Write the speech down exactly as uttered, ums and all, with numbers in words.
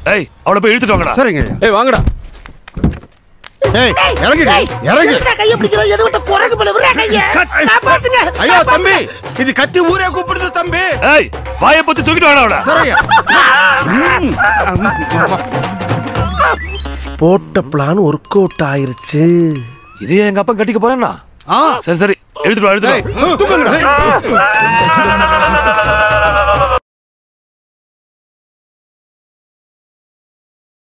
ஏய் அவளை போய் இழுத்துட்டு வாங்கடா. சரிங்க. ஏய் வாங்கடா. ஏய் இறங்குடி இறங்கு. கைய பிடிக்கிறோம் எதுவிட்ட குரங்கு மேல விரே கைய. காப்பாத்துங்க. ஐயோ தம்பி இது கத்தி ஊரே கூப்பிடுது தம்பி. ஏய் வாயை பத்தி தூக்கிட்டு வாடா அவளை. சரிங்க. போட்ட பிளான் ஒர்க் அவுட் ஆயிருச்சு. இதே எங்க அப்பா கட்டிக்க போறேன்னா. ஆ சரி சரி எடுத்துட்டு வா எடுத்துட்டு வா. தூக்குங்கடா.